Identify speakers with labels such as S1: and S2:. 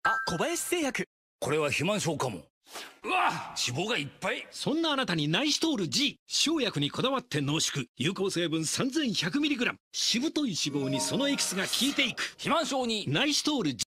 S1: あ、小林製薬。
S2: これは肥満症かも。うわ、脂肪がいっぱい。
S3: そんなあなたにナイシトール G。 生薬にこだわって濃縮、有効成分 3100mg。 しぶとい脂肪にそのエキスが効いていく。
S2: 肥満症に
S3: ナイシトール G。